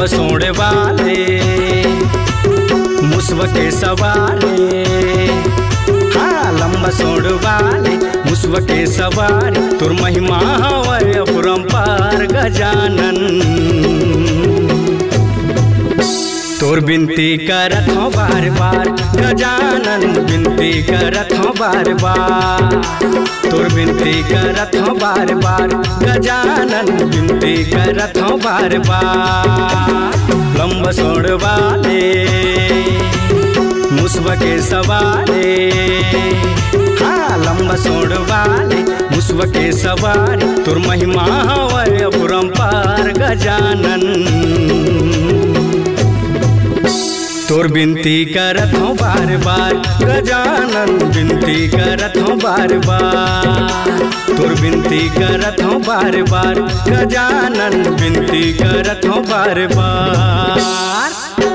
सोड़े वाले मुसवा के सवारे, हाँ लंबा सोड़ वाले मुसवा के सवारी। तुर महिमा हवै अपरंपार गजानन, तोर बिनती करत हूँ बार बार गजानन, बिनती करत हूँ बार बार। तोर बिनती करत हूँ बार बार गजानन, बिनती करत हूँ बार बार। लंबा सोड़ वाले मुसवा के सवारे, हाँ लंबा सोड़ वाले मुसवा के सवारी। तोर महिमा हवै अपरंपार गजानन, तोर बिनती करत हूँ बार बार गजानन, बिनती करत हूँ बार बार। तोर बिनती करत हूँ बार बार गजानन, बिनती करत हूँ बार बार।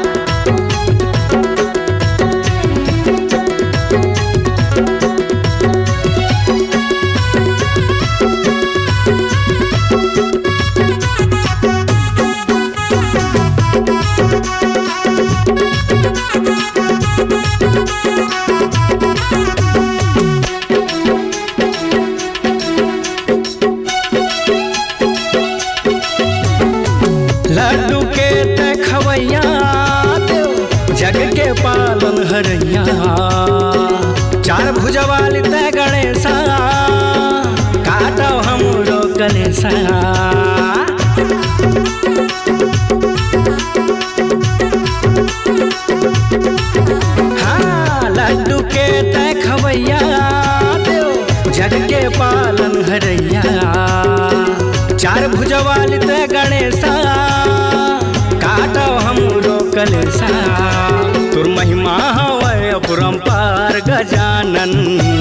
लड्डू के तखवैया जग के पालन हरैया, चार भुजा वाली ते गणेशा काटो हमरो कलेशा। हाँ लड्डू के तखवैया जग के पालन हरैया, चार भुजा वाली ते गणेशा काटो हमरो कलेशा। तोर महिमा हवै अपरंपार गजानन,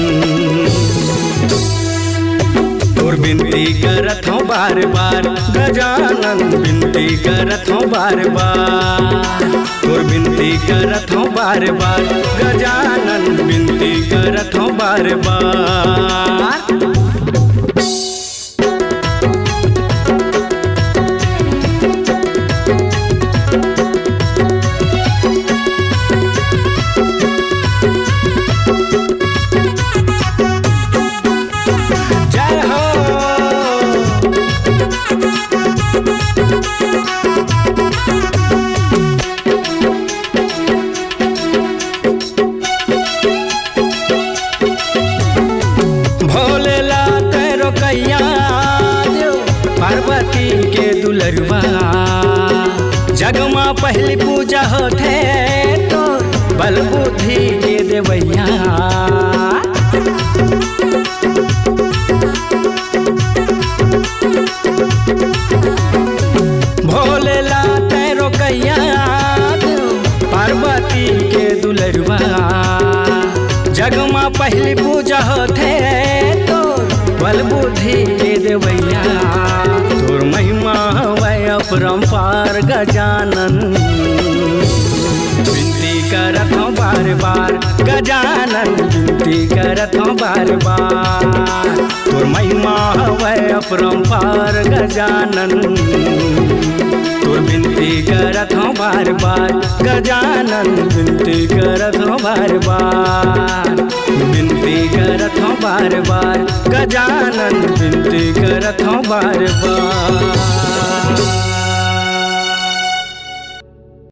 तोर बिनती करत हूँ बार बार गजानन, बिनती करत हूँ बार बार। तोर बिनती करत हूँ बार बार गजानन, बिनती करत हूँ बार बार। पार्वती के दुलरवा जगमा पहली पूजा होते तो बल बुद्धि के देवैया। भोलेला तैरो कैया पार्वती के दुलरवा जगमा पहली पूजा होते तो बल बुद्धि के देवैया। तोर महिमा हवै अपरंपार गजानन, बिनती करत हूँ बार बार गजानन, बिनती करत हूँ बार बार। तोर महिमा हवै अपरंपार गजानन, तोर बिनती करत हूँ बार बार गजानन, बिनती करत हूँ बार बार। बिनती करत हूँ बार बार गजानन, बिनती करत हूँ बार बार।